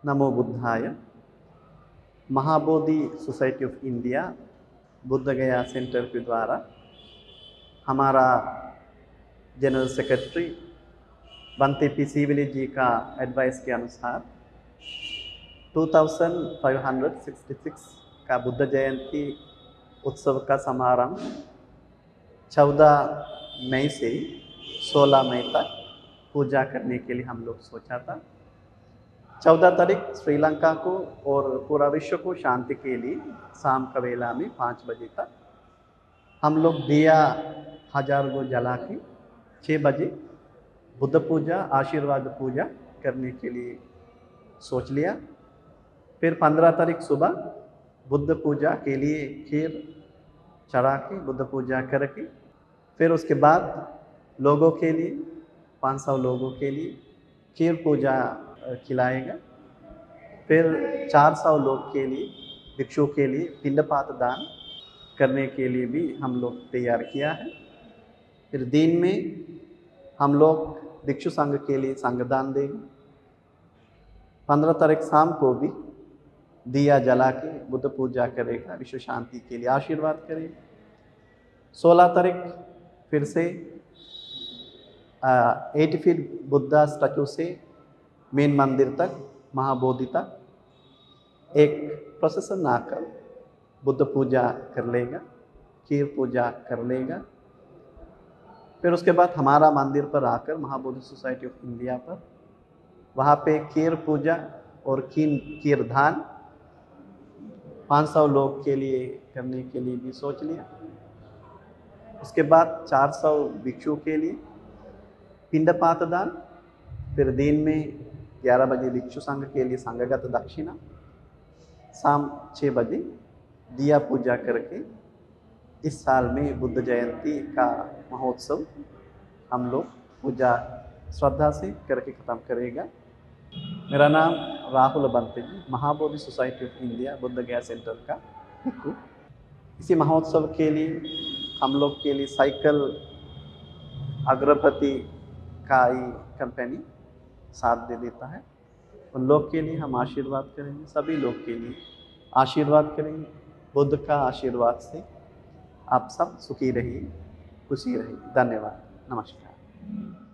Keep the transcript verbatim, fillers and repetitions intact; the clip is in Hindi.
नमो बुद्धाय। Mahabodhi society of India Bodh Gaya centre के द्वारा हमारा general secretary Bhante P Sivili ji का एडवाइस के अनुसार पच्चीस सौ छियासठ का बुद्ध जयंती उत्सव का समारंभ चौदह मई से सोलह मई तक पूजा करने के लिए हम लोग सोचा था। चौदह तारीख श्रीलंका को और पूरा विश्व को शांति के लिए शाम का वेला में पाँच बजे तक हम लोग दिया हजार गो जला के छः बजे बुद्ध पूजा आशीर्वाद पूजा करने के लिए सोच लिया। फिर पंद्रह तारीख सुबह बुद्ध पूजा के लिए खीर चढ़ा के बुद्ध पूजा करके फिर उसके बाद लोगों के लिए पाँच सौ लोगों के लिए खीर पूजा खिलाएगा। फिर चार सौ लोग के लिए भिक्षु के लिए पिंडपात दान करने के लिए भी हम लोग तैयार किया है। फिर दिन में हम लोग भिक्षु संघ के लिए संघदान देंगे। पंद्रह तारीख शाम को भी दिया जला के बुद्ध पूजा करेगा, विश्व शांति के लिए आशीर्वाद करेगा। सोलह तारीख फिर से एटी फीट बुद्धा स्टैचू से मेन मंदिर तक महाबोधि तक एक प्रोसेसन आकर बुद्ध पूजा कर लेगा, खीर पूजा कर लेगा। फिर उसके बाद हमारा मंदिर पर आकर महाबोधि सोसाइटी ऑफ इंडिया पर वहाँ पे खीर पूजा और खीर खीर दान पाँच सौ लोग के लिए करने के लिए भी सोच लिया। उसके बाद चार सौ भिक्षु के लिए पिंडपात दान। फिर दिन में ग्यारह बजे भिक्षु संघ के लिए संघगत दक्षिणा, शाम छः बजे दिया पूजा करके इस साल में बुद्ध जयंती का महोत्सव हम लोग पूजा श्रद्धा से करके ख़त्म करेगा। मेरा नाम Rahul Bhante ji, Mahabodhi society of India Bodh Gaya centre का भिक्खु। इसी महोत्सव के लिए हम लोग के लिए साइकिल अग्रपति का ही कंपनी साथ दे देता है। उन लोग के लिए हम आशीर्वाद करेंगे, सभी लोग के लिए आशीर्वाद करेंगे। बुद्ध का आशीर्वाद से आप सब सुखी रहिए, खुशी रहिए। धन्यवाद, नमस्कार।